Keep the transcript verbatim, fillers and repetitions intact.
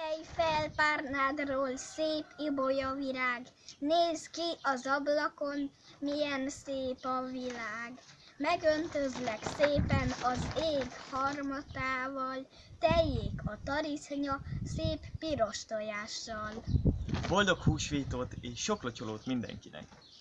Kelj fel párnádról, szép ibolya virág, nézd ki az ablakon, milyen szép a világ. Megöntözlek szépen az ég harmatával, teljék a tarisznya szép piros tojással. Boldog húsvétot és sok locsolót mindenkinek!